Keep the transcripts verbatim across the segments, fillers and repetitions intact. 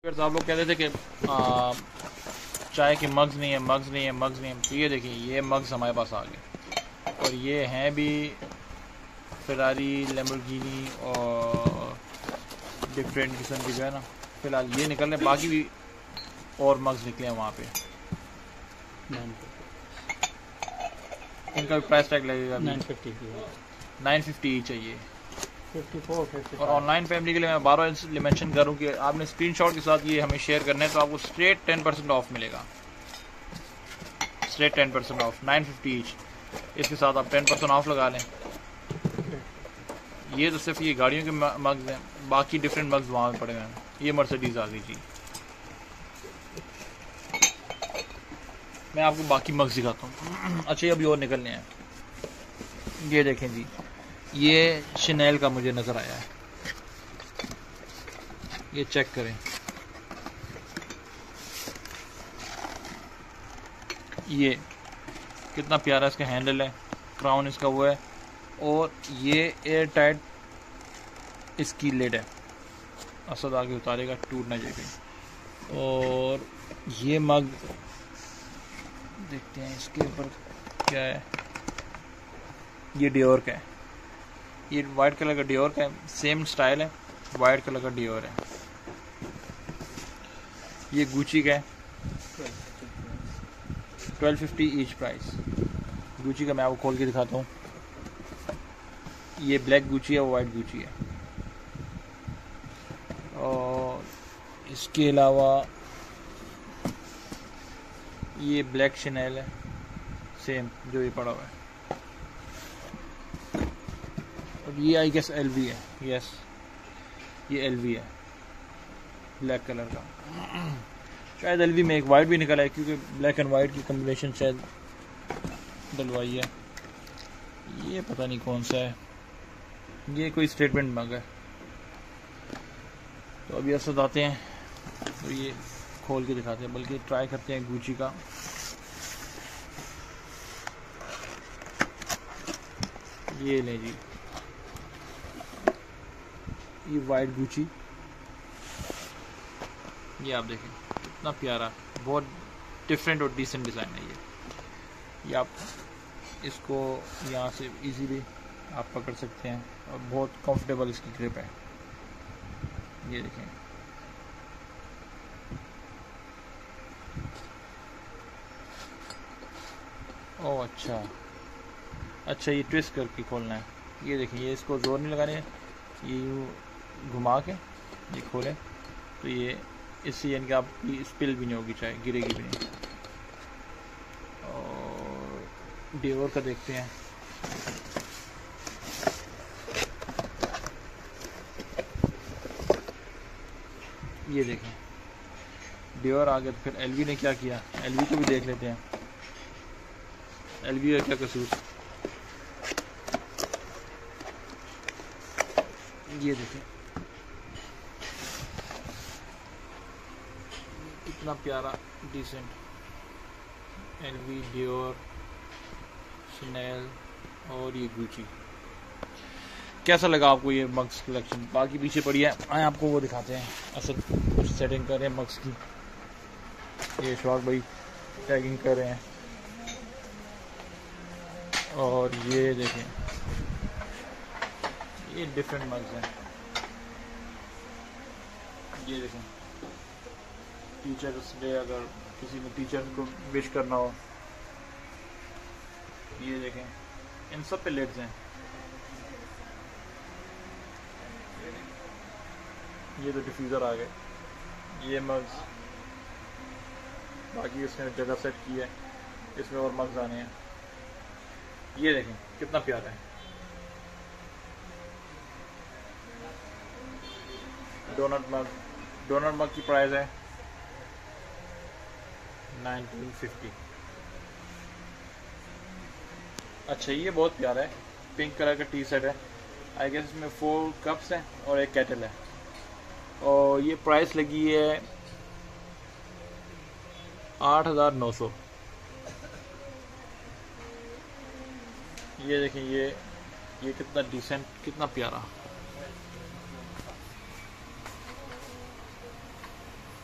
फिर आप लोग कहते थे कि आ, चाय के मग्स नहीं है मग्स नहीं है मग्स नहीं है। तो ये देखिए ये मग्स हमारे पास आ गए और ये हैं भी फेरारी लैम्बोर्गिनी और डिफरेंट किस्म की जो है ना। फ़िलहाल ये निकल रहे, बाकी भी और मग्स निकले हैं वहाँ पे। इनका भी प्राइस टैग लगेगा नाइन फिफ्टी की नाइन फिफ्टी ही चाहिए। फिफ्टी फोर फिफ्टी और ऑनलाइन फैमिली के लिए मैं बारह इसलिए मेंशन करूँ कि आपने स्क्रीनशॉट के साथ ये हमें शेयर करना है तो आपको स्ट्रेट टेन परसेंट ऑफ मिलेगा। Straight ten percent off nine fifty each. इसके साथ आप टेन परसेंट ऑफ लगा लें। ये तो सिर्फ ये गाड़ियों के मग्स हैं, बाकी डिफरेंट मग्स वहाँ में पड़े हुए हैं। ये मर्सिडीज आ गई जी। मैं आपको बाकी मग्स दिखाता हूँ। अच्छा अभी और निकलने हैं। ये देखें जी, ये शनेल का मुझे नज़र आया है, ये चेक करें। ये कितना प्यारा इसका हैंडल है, क्राउन इसका वो है, और ये एयर टाइट इसकी लिड है। असद आगे उतारेगा टूट ना जाएगा। और ये मग देखते हैं इसके ऊपर क्या है। ये डियोर का है, ये वाइट कलर का डियोर का है, सेम स्टाइल है, वाइट कलर का डियोर है। ये गुची का है, twelve fifty each price. Gucci का मैं आपको खोल के दिखाता हूँ। ये ब्लैक गुची है, वो वाइट गुची है। और इसके अलावा ये ब्लैक शनेल है, सेम जो ये पड़ा हुआ है। और ये आई गेस एलवी है, यस ये एलवी है, ब्लैक कलर का। शायद एलवी में एक वाइट भी निकला है, क्योंकि ब्लैक एंड वाइट की कॉम्बिनेशन शायद डलवाई है। ये पता नहीं कौन सा है, ये कोई स्टेटमेंट मग है। तो अभी असद आते हैं तो ये खोल के दिखाते हैं, बल्कि ट्राई करते हैं गुची का। ये लें जी, ये वाइट गुची, ये आप देखें कितना प्यारा, बहुत डिफरेंट और डिसेंट डिज़ाइन है ये। ये आप इसको यहाँ से इजीली आप पकड़ सकते हैं और बहुत कंफर्टेबल इसकी ग्रिप है। ये देखें, ओह अच्छा अच्छा ये ट्विस्ट करके खोलना है। ये देखें, ये इसको जोर नहीं लगाने, ये यूँ घुमा के ये खोलें तो ये इससे यानी कि आपकी स्पिल भी नहीं होगी, चाहे गिरेगी भी नहीं। और डियोर का देखते हैं। ये देखें डियोर आ गया, तो फिर एलवी ने क्या किया, एलवी को भी देख लेते हैं। एलवी का क्या कसूर। ये देखें कितना प्यारा डिसेंट एलवी, डियोर, शनेल और ये गुची। कैसा लगा आपको ये मग्स कलेक्शन? बाकी पीछे पड़ी है, आए आपको वो दिखाते हैं। असल कुछ सेटिंग कर रहे हैं मग्स की, ये शौक भाई टैगिंग कर रहे हैं। और ये देखें, ये डिफरेंट मग्स हैं। ये देखें, टीचर्स डे अगर किसी ने टीचर को विश करना हो, ये देखें इन सब पे लिड्स हैं। ये तो डिफ्यूज़र आ गए, ये मग्स, बाकी इसने जगह सेट की है, इसमें और मग्स आने हैं। ये देखें कितना प्यारा है। डोनट मग, डोनट मग की प्राइस है नाइनटीन फिफ्टी। अच्छा ये बहुत प्यारा है, पिंक कलर का टी शर्ट है। आई गेस इसमें फोर कप्स हैं और एक केटल है। और ये प्राइस लगी है आठ हज़ार नौ सौ। ये देखें, ये ये कितना डिसेंट, कितना प्यारा।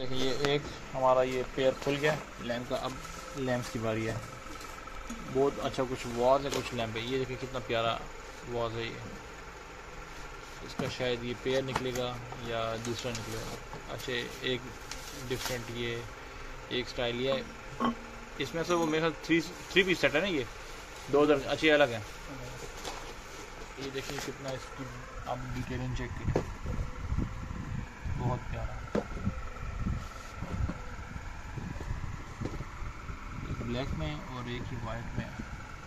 देखिए ये एक हमारा ये पेयर खुल गया लैम्प का। अब लैम्प की बारी है। बहुत अच्छा कुछ वॉज है, कुछ लैम्प है। ये देखिए कितना प्यारा वॉज है ये। इसका शायद ये पेयर निकलेगा या दूसरा निकलेगा। अच्छा एक डिफरेंट ये एक स्टाइल ये है। इसमें से वो मेरे ख्याल थ्री थ्री पीस सेट है ना, ये दो दर्ज अच्छी अलग है। ये देखिए कितना इसकी आप डिटेलिंग चेक कीजिए, बहुत प्यारा। एक ब्लैक में और एक ही वाइट में।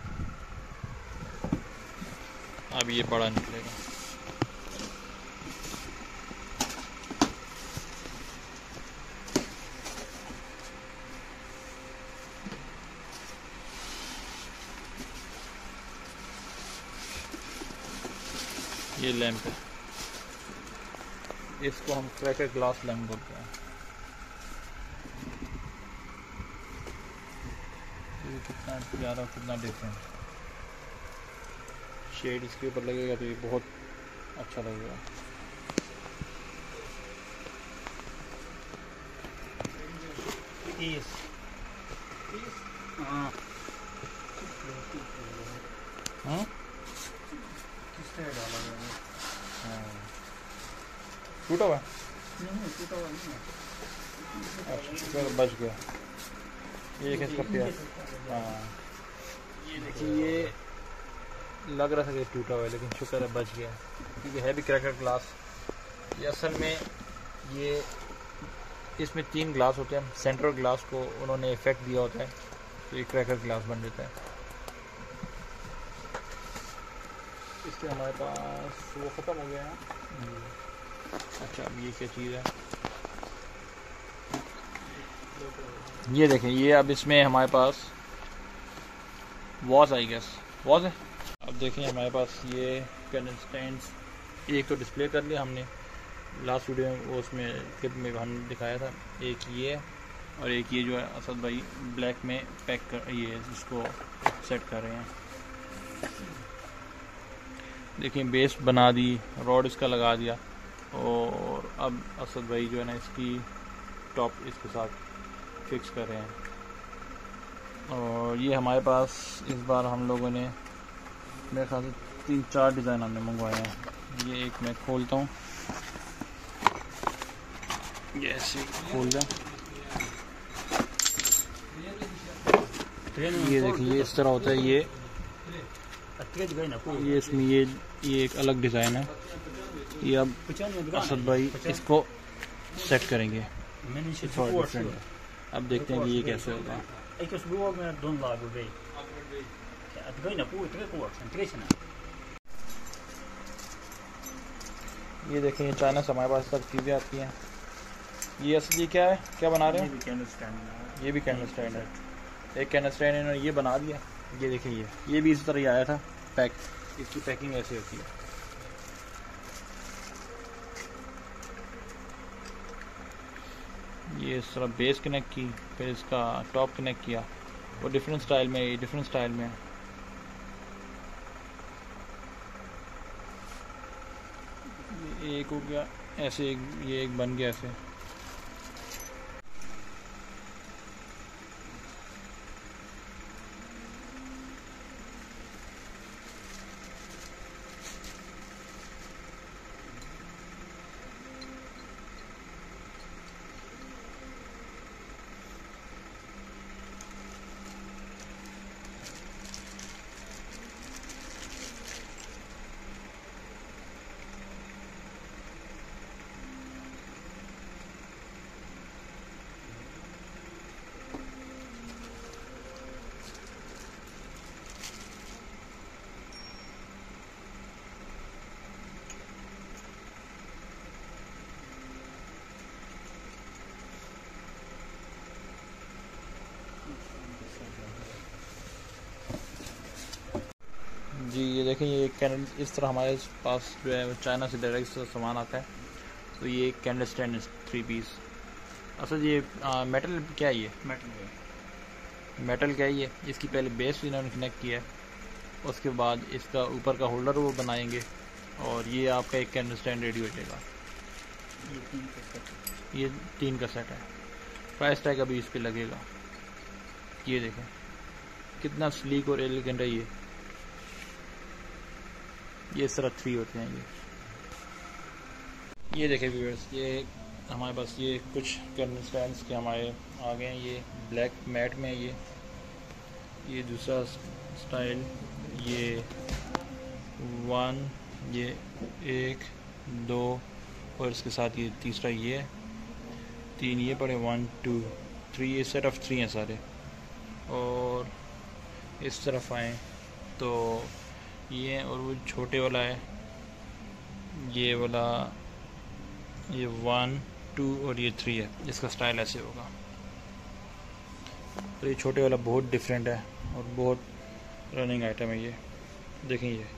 अब ये बड़ा निकलेगा। ये लैंप है, इसको हम क्रैकर ग्लास लैंप बोलते हैं। ये कितना प्यारा, कितना डिफरेंट शेड इसके ऊपर लगेगा तो ये बहुत अच्छा लगेगा। Is. हाँ। हाँ? किस तरह डाला गया है? हाँ। टूटा हुआ है? नहीं टूटा हुआ नहीं है। अच्छा चलो बच गया। ये एक इसका प्यार। हाँ ये देखिए, ये लग रहा था कि टूटा हुआ है लेकिन शुक्र है बच गया, क्योंकि है भी क्रैकर ग्लास। ये असल में ये इसमें तीन ग्लास होते हैं। सेंट्रल ग्लास को उन्होंने इफेक्ट दिया होता है तो ये क्रैकर ग्लास बन जाता है। इसके हमारे पास वो ख़त्म हो गया है। अच्छा अब ये क्या चीज़ है, ये देखें। ये अब इसमें हमारे पास वॉज आई गेस वॉज है। अब देखें हमारे पास ये कैनन स्टैंड्स, एक तो डिस्प्ले कर लिया हमने लास्ट वीडियो में, वो उसमें क्लिप में हमने दिखाया था। एक ये और एक ये जो है असद भाई ब्लैक में पैक कर ये इसको सेट कर रहे हैं। देखिए बेस बना दी, रॉड इसका लगा दिया और अब असद भाई जो है ना इसकी टॉप इसके साथ फिक्स कर रहे हैं। और ये हमारे पास इस बार हम लोगों ने मेरे ख्याल से तीन चार डिज़ाइन हमने मंगवाए हैं। ये एक मैं खोलता हूँ, ये ऐसे खोल दें। ये देखिए ये इस तरह होता है। ये ये इसमें ये ये एक अलग डिज़ाइन है। ये अब असद भाई इसको सेट करेंगे, थोड़ा डिफरेंट है। अब देखते हैं कि ये कैसे होगा। ये देखें ये चाइना से हमारे पास तक चीज़ें आती हैं। ये असली क्या है, क्या बना रहे हैं? ये भी कैंडल स्टैंड ये भी कैंडल स्टैंड है। एक कैंडल स्टैंड इन्होंने ये बना दिया। ये देखें ये ये भी इस तरह ही आया था पैक। इसकी पैकिंग ऐसी होती है। ये इस तरह बेस कनेक्ट की, फिर इसका टॉप कनेक्ट किया। वो डिफरेंट स्टाइल में, ये डिफरेंट स्टाइल में है। ये एक हो गया ऐसे, एक ये एक बन गया ऐसे। जी ये देखें ये कैंडल इस तरह हमारे पास जो है चाइना से डायरेक्ट सामान आता है। तो ये कैंडल स्टैंड है थ्री पीस। असल ये आ, मेटल क्या है? ये मेटल मेटल क्या है? ये इसकी पहले बेस इन्होंने कनेक्ट किया है, उसके बाद इसका ऊपर का होल्डर वो बनाएंगे और ये आपका एक कैंडल स्टैंड रेडी हो जाएगा। ये तीन का सेट। ये तीन का सेट है। प्राइस टैग अभी इस पे लगेगा। ये देखें कितना स्लीक और एलिगेंट है। ये ये इस तरह थ्री होते हैं। ये ये देखें व्यूअर्स, ये हमारे पास ये कुछ कर्नल स्टैंड्स के हमारे आ गए हैं। ये ब्लैक मैट में ये ये दूसरा स्टाइल, ये वन, ये एक, दो और इसके साथ ये तीसरा, ये तीन ये पड़े, वन टू थ्री, ये सेट ऑफ थ्री हैं सारे। और इस तरफ आए तो ये, और वो छोटे वाला है ये वाला, ये वन टू और ये थ्री है। इसका स्टाइल ऐसे होगा। और ये छोटे वाला बहुत डिफरेंट है और बहुत रनिंग आइटम है। ये देखें, ये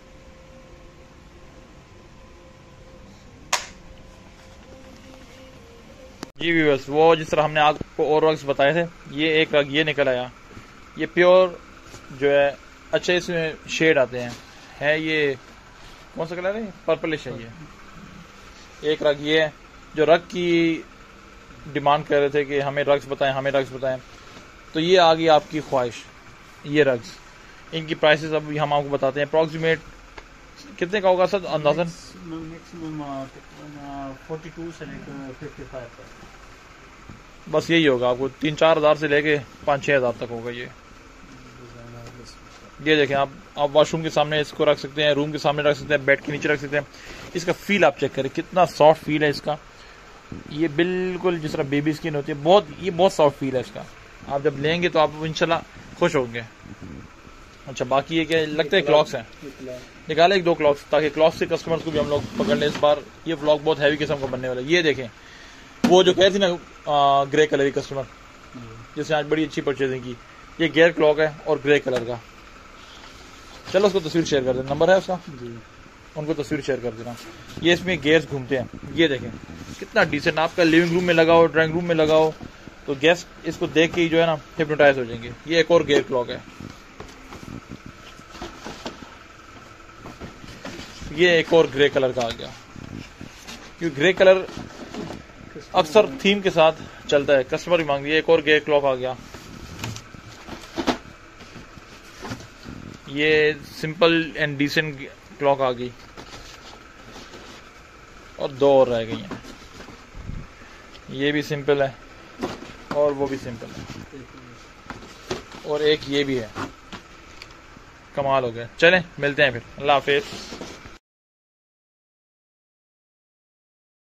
जी व्यूअर्स, वो जिस तरह हमने आपको और रग्स बताए थे, ये एक रग ये निकल आया। ये प्योर जो है अच्छे इसमें शेड आते हैं। है ये कौन सा कलर है? पर्पलिश है। ये एक रग ये है जो रग की डिमांड कर रहे थे कि हमें रग्स बताएं, हमें रग्स बताएं, तो ये आ गई आपकी ख्वाहिश। ये रग्स, इनकी प्राइसेस अब हम आपको बताते हैं। अप्रॉक्सीमेट कितने का होगा सर अंदाजन? मैक्सिमम फोर्टी टू से लेकर फिफ्टी फाइव तक। बस यही होगा आपको, तीन चार हज़ार से लेके पाँच छः हज़ार तक होगा। ये ये देखें आप आप वॉशरूम के सामने इसको रख सकते हैं, रूम के सामने रख सकते हैं, बेड के नीचे रख सकते हैं। इसका फील आप चेक करें, कितना सॉफ्ट फील है इसका। ये बिल्कुल जिस तरह बेबी स्किन होती है, बहुत ये बहुत सॉफ्ट फील है इसका। आप जब लेंगे तो आप इंशाल्लाह खुश होंगे। अच्छा, बाकी ये क्या लगता है क्लॉक्स हैं, निकाले एक दो क्लॉक्स, ताकि क्लॉक्स से कस्टमर्स को भी हम लोग पकड़ लें। इस बार ये व्लॉग बहुत हैवी किस्म का बनने वाला है। ये देखें, वो जो कहती ना ग्रे कलर की कस्टमर जिसने आज बड़ी अच्छी परचेजिंग की, ये गेयर क्लॉक है और ग्रे कलर का। चलो उसको तस्वीर शेयर कर देना, नंबर है उसका जी, उनको तस्वीर शेयर कर देना। ये इसमें गेयर्स घूमते हैं। ये देखें कितना डिसेंट, आपका लिविंग रूम में लगाओ, ड्राइंग रूम में लगाओ, तो गेस्ट इसको देख के ही जो है ना हिप्नोटाइज हो जाएंगे। ये एक और गेयर क्लॉक है। ये एक और ग्रे कलर का आ गया, क्योंकि ग्रे कलर अक्सर थीम के साथ चलता है, कस्टमर भी मांग रही है। एक और गेयर क्लॉक आ गया। ये सिंपल एंड डिसेंट क्लॉक आ गई, और दो और रह गई हैं। ये भी सिंपल है और वो भी सिंपल है, और एक ये भी है। कमाल हो गया। चलें मिलते हैं फिर, अल्लाह हाफिज़।